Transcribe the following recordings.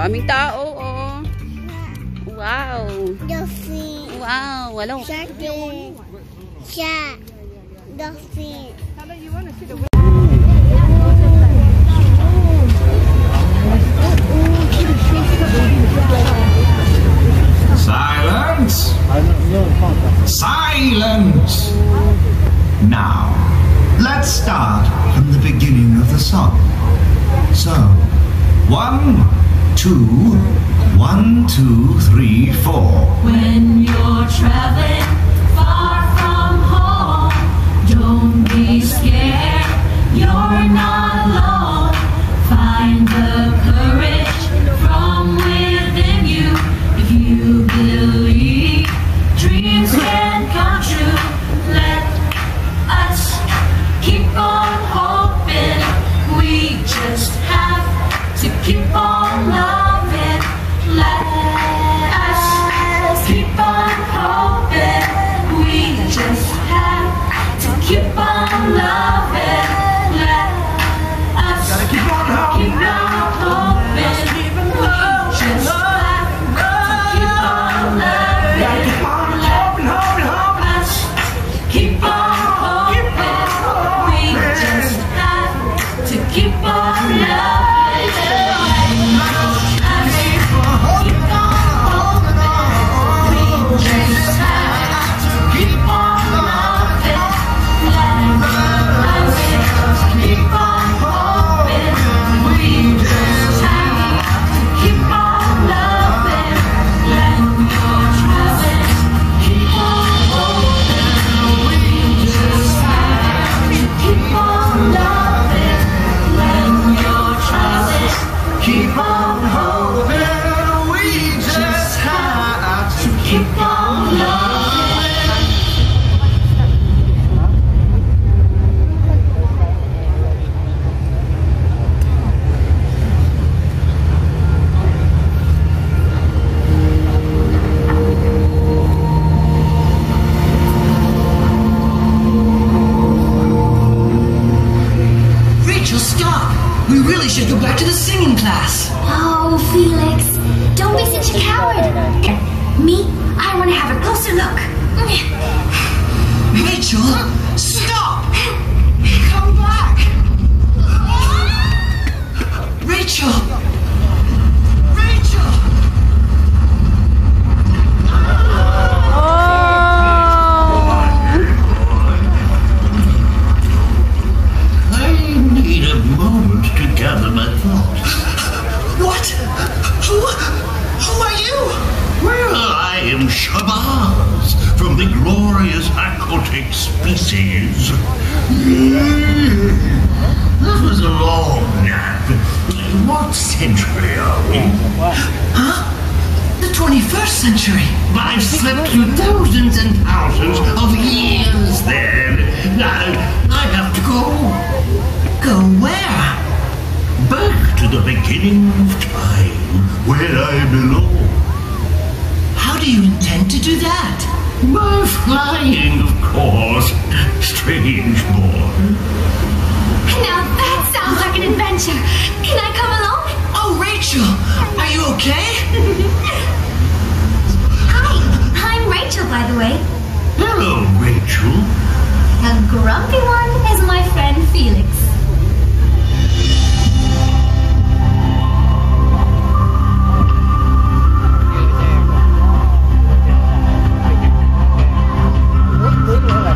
Daming tao, oh. Wow. Dolphin. Wow, walang. Shark. Dolphin. Silence! Silence! Now, let's start from the beginning of the song. So, 1, 2, 1, 2, 3, 4. When you're traveling far from home, don't be scared, you're not alone. Find the courage from within you. If you believe dreams can come true, let us keep on hoping. We just have to keep on loving. Let us keep on hoping. We just have to keep on loving. Let us keep on hoping. We just have to keep on loving. Let us keep on hoping. We just have to keep on loving. Keep on hoping, we just have to keep on loving. Rachel, stop! We really should go back to the singing class. Oh, Felix, don't be such a coward. Me, I want to have a closer look. Rachel, stop! Come back! Rachel! Rachel! I need a moment to gather my thoughts. What? Who are you? Well, I am Shabazz from the glorious aquatic species. That was a long nap. What century are we? Huh? The 21st century. I've slept through thousands and thousands of years then. Now, I have to go. Go where? Back to the beginning of time, where I belong. How do you intend to do that? By flying, of course. Strange boy. Now that sounds like an adventure. Can I come along? Oh, Rachel, are you okay? Hi, I'm Rachel, by the way. Hello, Rachel. The grumpy one is my friend Felix. Wait.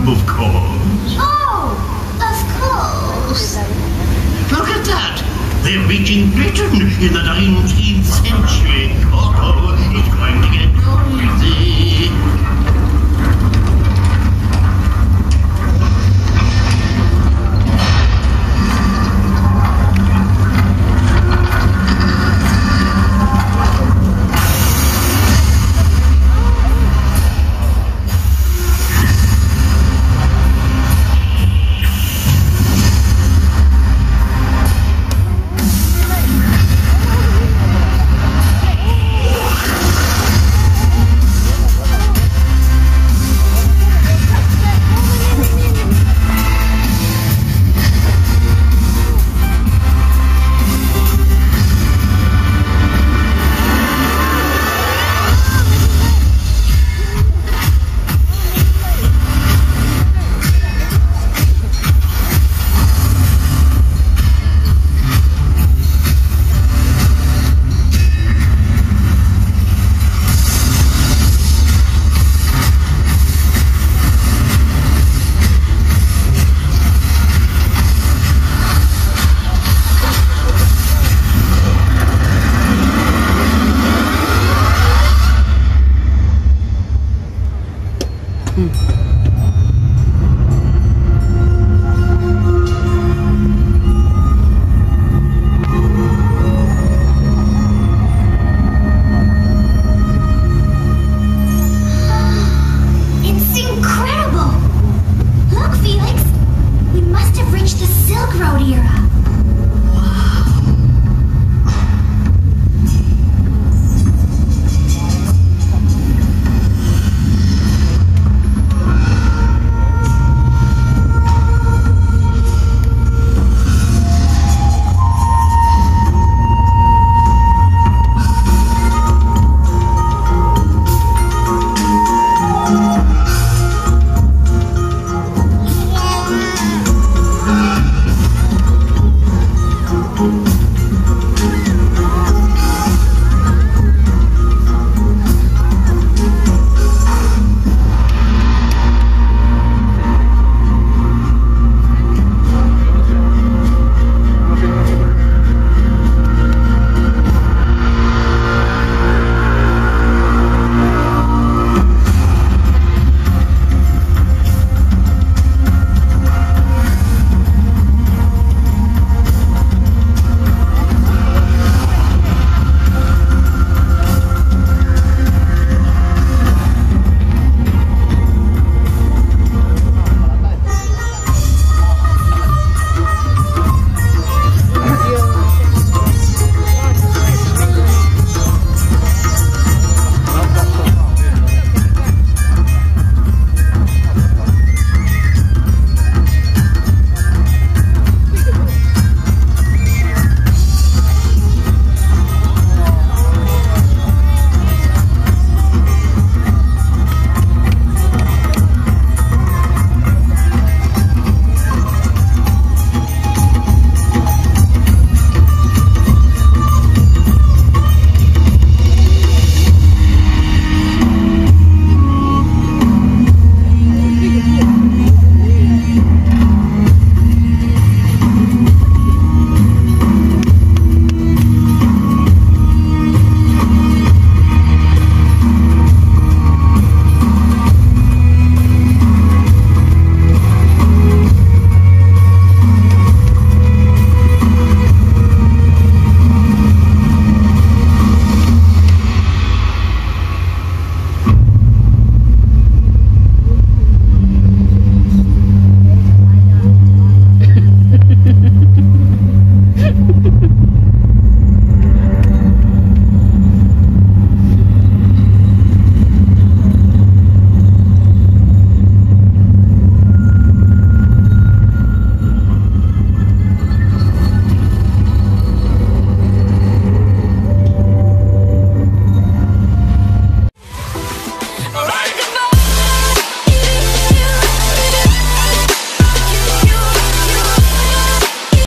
Of course. Oh, of course. Look at that! They're reaching Britain in the 19th century. Oh,